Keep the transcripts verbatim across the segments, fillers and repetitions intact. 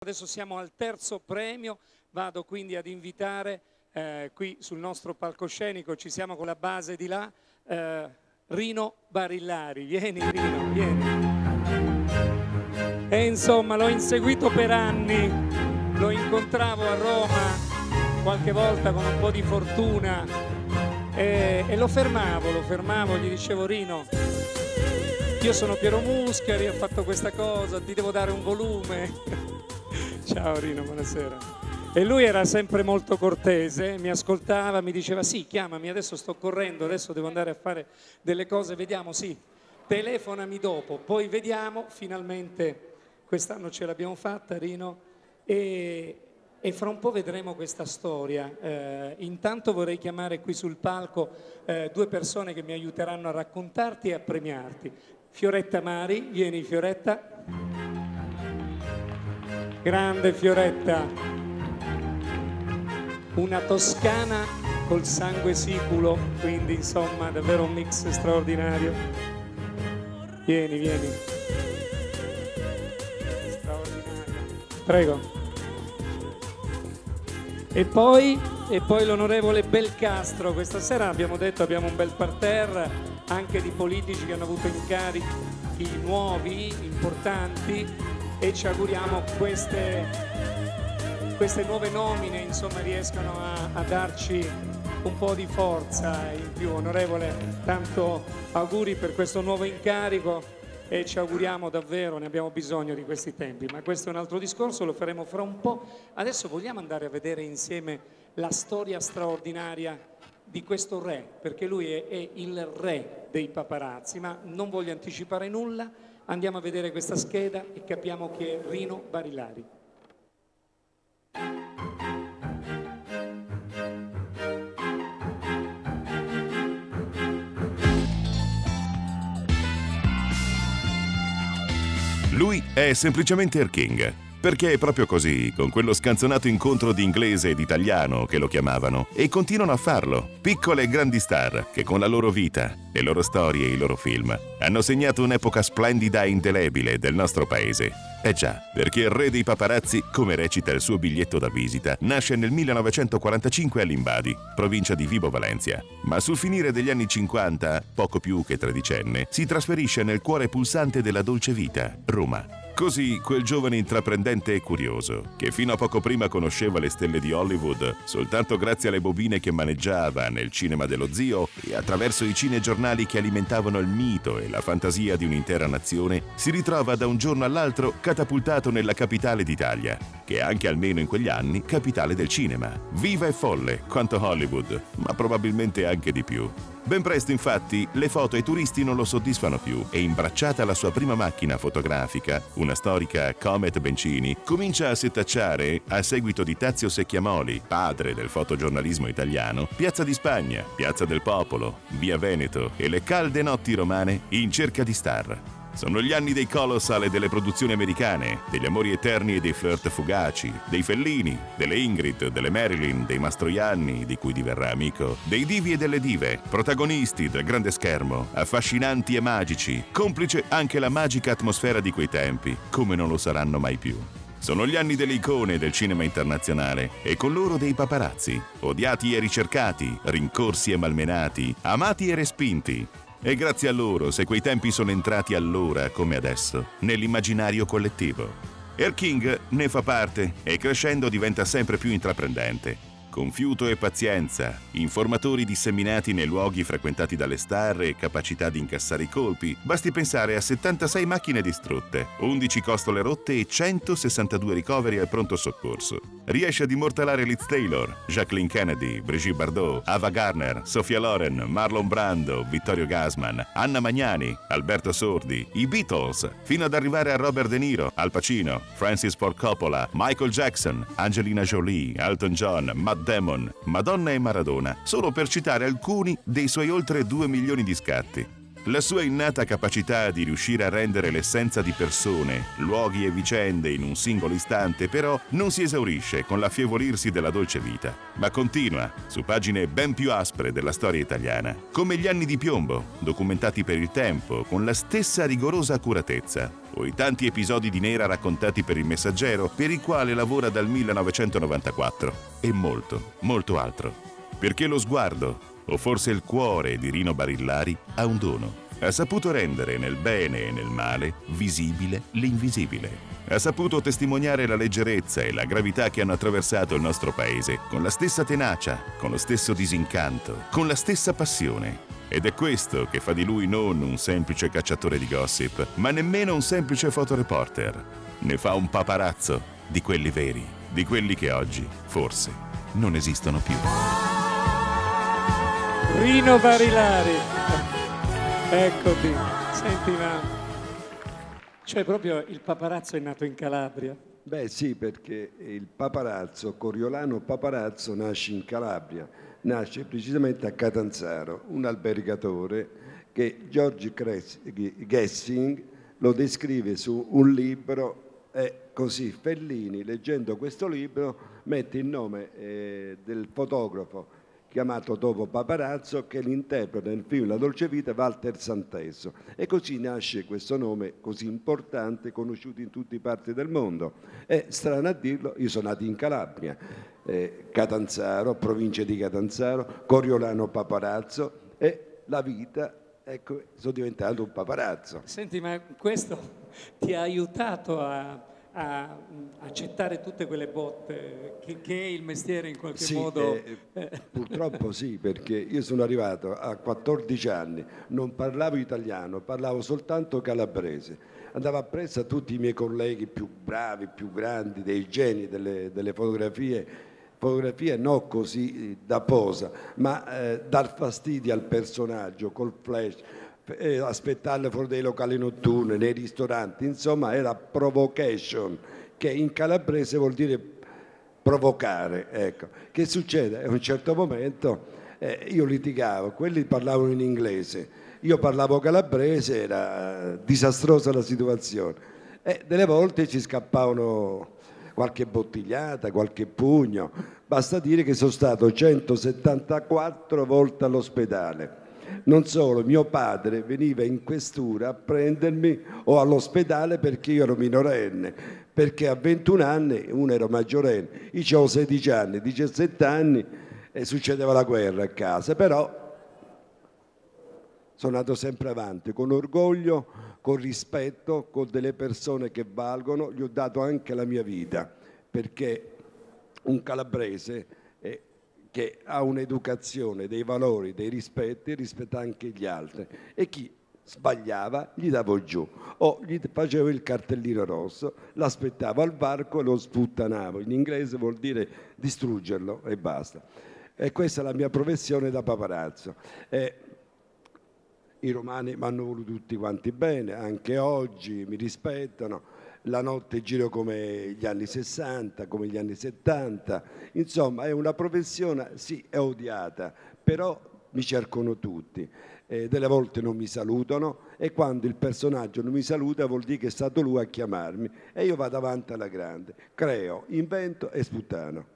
Adesso siamo al terzo premio, vado quindi ad invitare eh, qui sul nostro palcoscenico, ci siamo con la base di là, eh, Rino Barillari. Vieni Rino, vieni. E insomma l'ho inseguito per anni, lo incontravo a Roma qualche volta con un po' di fortuna e, e lo fermavo, lo fermavo, gli dicevo: Rino, io sono Piero Muscari, ho fatto questa cosa, ti devo dare un volume. Ciao Rino, buonasera. E lui era sempre molto cortese, mi ascoltava, mi diceva: sì, chiamami, adesso sto correndo, adesso devo andare a fare delle cose, vediamo, sì, telefonami dopo, poi vediamo. Finalmente quest'anno ce l'abbiamo fatta, Rino, e, e fra un po' vedremo questa storia. Eh, intanto vorrei chiamare qui sul palco eh, due persone che mi aiuteranno a raccontarti e a premiarti. Fioretta Mari, vieni Fioretta. Grande Fioretta, una toscana col sangue siculo, quindi insomma davvero un mix straordinario. Vieni, vieni. Straordinario. Prego. E poi, e poi l'onorevole Belcastro. Questa sera abbiamo detto abbiamo un bel parterre anche di politici che hanno avuto incarichi nuovi, importanti, e ci auguriamo queste, queste nuove nomine insomma riescano a, a darci un po' di forza in più. Onorevole, tanto auguri per questo nuovo incarico e ci auguriamo davvero, ne abbiamo bisogno di questi tempi, ma questo è un altro discorso, lo faremo fra un po'. Adesso vogliamo andare a vedere insieme la storia straordinaria di questo re, perché lui è, è il re dei paparazzi, ma non voglio anticipare nulla. Andiamo a vedere questa scheda e capiamo che è Rino Barillari. Lui è semplicemente Air King, perché è proprio così, con quello scanzonato incontro di inglese ed italiano che lo chiamavano, e continuano a farlo, piccole e grandi star che con la loro vita, le loro storie e i loro film hanno segnato un'epoca splendida e indelebile del nostro paese. Eh già, perché il re dei paparazzi, come recita il suo biglietto da visita, nasce nel millenovecentoquarantacinque a Limbadi, provincia di Vibo Valentia, ma sul finire degli anni cinquanta, poco più che tredicenne, si trasferisce nel cuore pulsante della dolce vita, Roma. Così quel giovane intraprendente e curioso, che fino a poco prima conosceva le stelle di Hollywood soltanto grazie alle bobine che maneggiava nel cinema dello zio e attraverso i cinegiornali che alimentavano il mito e la fantasia di un'intera nazione, si ritrova da un giorno all'altro catapultato nella capitale d'Italia, che è anche almeno in quegli anni capitale del cinema. Viva e folle quanto Hollywood, ma probabilmente anche di più. Ben presto, infatti, le foto ai turisti non lo soddisfano più e, imbracciata la sua prima macchina fotografica, una storica Comet Bencini, comincia a setacciare, a seguito di Tazio Secchiamoli, padre del fotogiornalismo italiano, Piazza di Spagna, Piazza del Popolo, Via Veneto e le calde notti romane in cerca di star. Sono gli anni dei colossal e delle produzioni americane, degli amori eterni e dei flirt fugaci, dei Fellini, delle Ingrid, delle Marilyn, dei Mastroianni, di cui diverrà amico, dei divi e delle dive, protagonisti del grande schermo, affascinanti e magici, complice anche la magica atmosfera di quei tempi, come non lo saranno mai più. Sono gli anni delle icone del cinema internazionale e con loro dei paparazzi, odiati e ricercati, rincorsi e malmenati, amati e respinti. E grazie a loro se quei tempi sono entrati allora, come adesso, nell'immaginario collettivo. Air King ne fa parte e crescendo diventa sempre più intraprendente. Con fiuto e pazienza, informatori disseminati nei luoghi frequentati dalle star e capacità di incassare i colpi, basti pensare a settantasei macchine distrutte, undici costole rotte e centosessantadue ricoveri al pronto soccorso. Riesce ad immortalare Liz Taylor, Jacqueline Kennedy, Brigitte Bardot, Ava Gardner, Sophia Loren, Marlon Brando, Vittorio Gassman, Anna Magnani, Alberto Sordi, i Beatles, fino ad arrivare a Robert De Niro, Al Pacino, Francis Ford Coppola, Michael Jackson, Angelina Jolie, Elton John, Matt Damon, Madonna e Maradona, solo per citare alcuni dei suoi oltre due milioni di scatti. La sua innata capacità di riuscire a rendere l'essenza di persone, luoghi e vicende in un singolo istante, però, non si esaurisce con l'affievolirsi della dolce vita, ma continua su pagine ben più aspre della storia italiana, come Gli anni di piombo, documentati per il tempo con la stessa rigorosa accuratezza, o i tanti episodi di Nera raccontati per Il Messaggero, per il quale lavora dal millenovecentonovantaquattro, e molto, molto altro. Perché lo sguardo, o forse il cuore di Rino Barillari, ha un dono. Ha saputo rendere nel bene e nel male visibile l'invisibile. Ha saputo testimoniare la leggerezza e la gravità che hanno attraversato il nostro paese con la stessa tenacia, con lo stesso disincanto, con la stessa passione. Ed è questo che fa di lui non un semplice cacciatore di gossip, ma nemmeno un semplice fotoreporter. Ne fa un paparazzo di quelli veri, di quelli che oggi, forse, non esistono più. Rino Barilari, eccoti. Senti, ma cioè proprio il paparazzo è nato in Calabria? Beh sì, perché il paparazzo, Coriolano Paparazzo, nasce in Calabria, nasce precisamente a Catanzaro, un albergatore che George Gessing lo descrive su un libro, e così Fellini, leggendo questo libro, mette il nome eh, del fotografo chiamato dopo Paparazzo, che l'interpreta nel film La dolce vita, Walter Santesso, e così nasce questo nome così importante, conosciuto in tutte le parti del mondo. E strano a dirlo, io sono nato in Calabria, eh, Catanzaro, provincia di Catanzaro, Coriolano Paparazzo, e la vita, ecco, sono diventato un paparazzo. Senti, ma questo ti ha aiutato a a accettare tutte quelle botte che, che è il mestiere in qualche sì, modo? Eh, purtroppo sì, perché io sono arrivato a quattordici anni, non parlavo italiano, parlavo soltanto calabrese. Andavo appresso a tutti i miei colleghi più bravi, più grandi, dei geni delle, delle fotografie, fotografie non così da posa, ma eh, dar fastidio al personaggio col flash, Eh, aspettarle fuori dai locali notturni, nei ristoranti, insomma era provocation, che in calabrese vuol dire provocare. Ecco. Che succede? A un certo momento eh, io litigavo, quelli parlavano in inglese, io parlavo calabrese, era eh, disastrosa la situazione, e delle volte ci scappavano qualche bottigliata, qualche pugno. Basta dire che sono stato centosettantaquattro volte all'ospedale. Non solo, mio padre veniva in questura a prendermi o all'ospedale perché io ero minorenne, perché a ventuno anni, uno era maggiorenne, io avevo sedici anni, diciassette anni e succedeva la guerra a casa, però sono andato sempre avanti, con orgoglio, con rispetto, con delle persone che valgono, gli ho dato anche la mia vita, perché un calabrese è che ha un'educazione, dei valori, dei rispetti, rispetta anche gli altri, e chi sbagliava gli davo giù o gli facevo il cartellino rosso, l'aspettavo al varco e lo sputtanavo. In inglese vuol dire distruggerlo e basta. E questa è la mia professione da paparazzo. E i romani mi hanno voluto tutti quanti bene, anche oggi mi rispettano. La notte giro come gli anni sessanta, come gli anni settanta, insomma è una professione, sì, è odiata, però mi cercano tutti, eh, delle volte non mi salutano e quando il personaggio non mi saluta vuol dire che è stato lui a chiamarmi e io vado avanti alla grande, creo, invento e sputtano.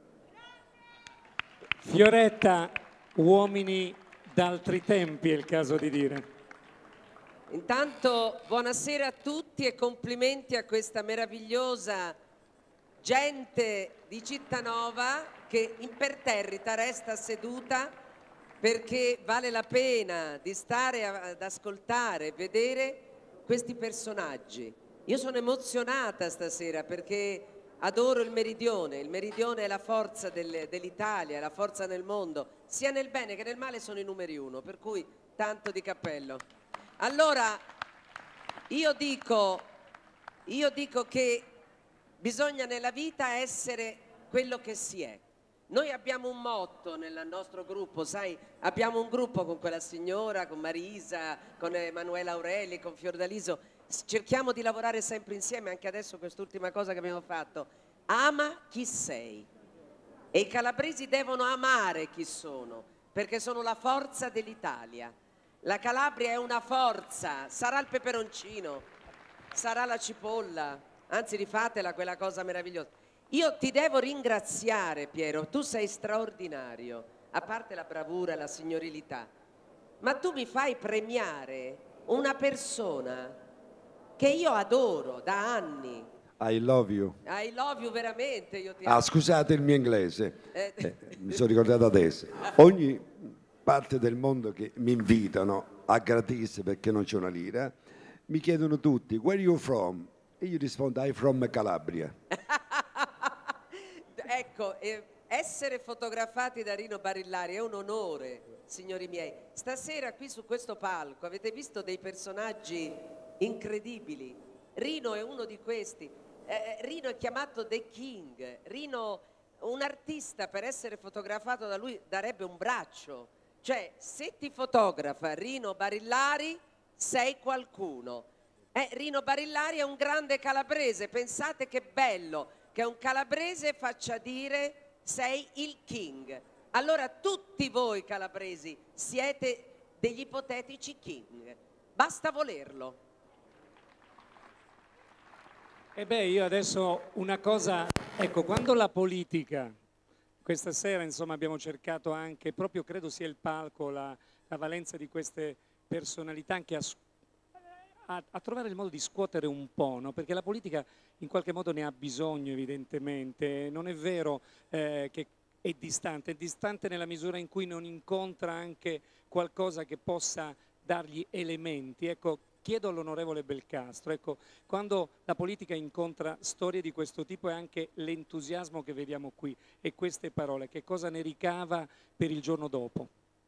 Fioretta, uomini d'altri tempi è il caso di dire. Intanto buonasera a tutti e complimenti a questa meravigliosa gente di Cittanova che imperterrita resta seduta perché vale la pena di stare ad ascoltare e vedere questi personaggi. Io sono emozionata stasera perché adoro il Meridione, il Meridione è la forza dell'Italia, è la forza nel mondo, sia nel bene che nel male sono i numeri uno, per cui tanto di cappello. Allora, io dico, io dico che bisogna nella vita essere quello che si è. Noi abbiamo un motto nel nostro gruppo, sai, abbiamo un gruppo con quella signora, con Marisa, con Emanuela Aureli, con Fiordaliso, cerchiamo di lavorare sempre insieme, anche adesso quest'ultima cosa che abbiamo fatto. Ama chi sei. E i calabresi devono amare chi sono, perché sono la forza dell'Italia. La Calabria è una forza, sarà il peperoncino, sarà la cipolla, anzi rifatela quella cosa meravigliosa. Io ti devo ringraziare, Piero, tu sei straordinario, a parte la bravura e la signorilità, ma tu mi fai premiare una persona che io adoro da anni. I love you. I love you veramente, io ti Ah, amo. scusate il mio inglese, Eh. eh, mi sono ricordato adesso. Ogni parte del mondo che mi invitano a gratis perché non c'è una lira, mi chiedono tutti, where are you from? E io rispondo, I'm from Calabria. Ecco, eh, essere fotografati da Rino Barillari è un onore, signori miei. Stasera qui su questo palco avete visto dei personaggi incredibili. Rino è uno di questi. Eh, Rino è chiamato The King. Rino, un artista per essere fotografato da lui darebbe un braccio. Cioè, se ti fotografa Rino Barillari, sei qualcuno. Eh, Rino Barillari è un grande calabrese. Pensate che bello che un calabrese faccia dire sei il king. Allora tutti voi calabresi siete degli ipotetici king. Basta volerlo. E beh, io adesso una cosa, ecco, quando la politica, questa sera insomma abbiamo cercato anche, proprio credo sia il palco, la, la valenza di queste personalità anche a, a, a trovare il modo di scuotere un po', no? Perché la politica in qualche modo ne ha bisogno evidentemente, non è vero eh, che è distante, è distante nella misura in cui non incontra anche qualcosa che possa dargli elementi, ecco. Chiedo all'onorevole Belcastro, ecco, quando la politica incontra storie di questo tipo e anche l'entusiasmo che vediamo qui e queste parole, che cosa ne ricava per il giorno dopo?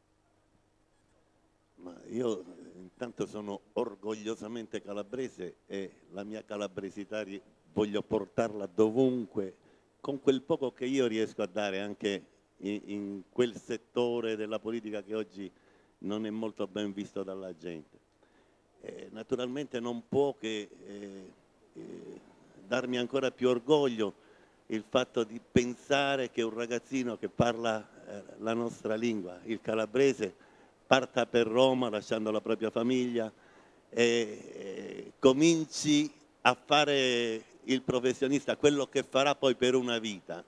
Ma io intanto sono orgogliosamente calabrese e la mia calabresità voglio portarla dovunque, con quel poco che io riesco a dare anche in, in quel settore della politica che oggi non è molto ben visto dalla gente. Eh, naturalmente non può che eh, eh, darmi ancora più orgoglio il fatto di pensare che un ragazzino che parla eh, la nostra lingua, il calabrese, parta per Roma lasciando la propria famiglia e eh, cominci a fare il professionista, quello che farà poi per una vita.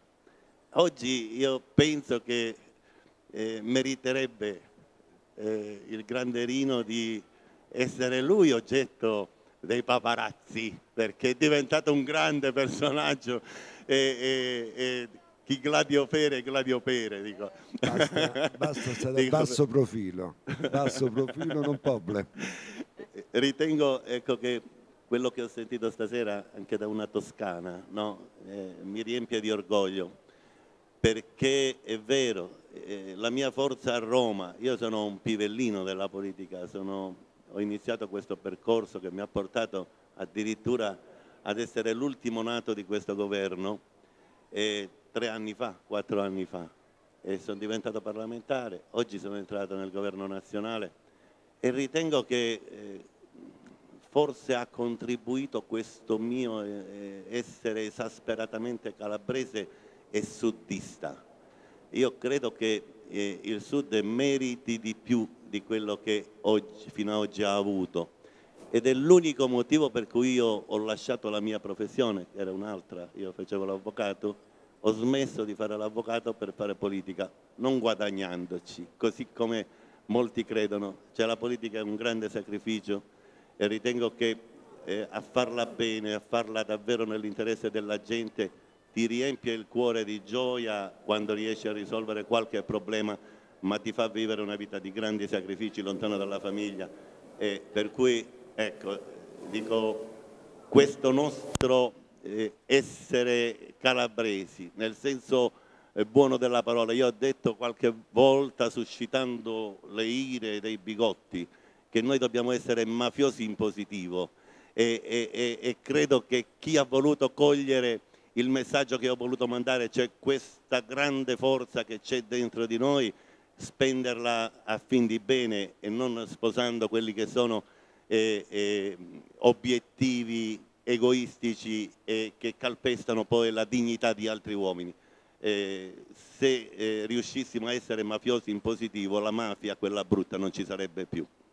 Oggi io penso che eh, meriterebbe eh, il grande Rino di essere lui oggetto dei paparazzi, perché è diventato un grande personaggio e, e, e chi gladio pere, gladio pere, dico. Basta, basta stare Dico, basso profilo, basso profilo non problem. Ritengo, ecco, che quello che ho sentito stasera anche da una toscana, no? eh, mi riempie di orgoglio, perché è vero, eh, la mia forza a Roma, io sono un pivellino della politica, sono... Ho iniziato questo percorso che mi ha portato addirittura ad essere l'ultimo nato di questo governo eh, tre anni fa, quattro anni fa. E sono diventato parlamentare, oggi sono entrato nel governo nazionale e ritengo che eh, forse ha contribuito questo mio eh, essere esasperatamente calabrese e suddista. Io credo che eh, il Sud meriti di più di quello che oggi, fino ad oggi ha avuto, ed è l'unico motivo per cui io ho lasciato la mia professione, che era un'altra, io facevo l'avvocato, ho smesso di fare l'avvocato per fare politica, non guadagnandoci, così come molti credono. Cioè, la politica è un grande sacrificio e ritengo che eh, a farla bene, a farla davvero nell'interesse della gente, ti riempie il cuore di gioia quando riesci a risolvere qualche problema, ma ti fa vivere una vita di grandi sacrifici lontano dalla famiglia. E per cui, ecco, dico, questo nostro eh, essere calabresi, nel senso eh, buono della parola, io ho detto qualche volta, suscitando le ire dei bigotti, che noi dobbiamo essere mafiosi in positivo e, e, e, e credo che chi ha voluto cogliere il messaggio che ho voluto mandare, cioè questa grande forza che c'è dentro di noi, spenderla a fin di bene e non sposando quelli che sono eh, eh, obiettivi egoistici e che calpestano poi la dignità di altri uomini. Eh, se eh, riuscissimo a essere mafiosi in positivo, la mafia, quella brutta, non ci sarebbe più.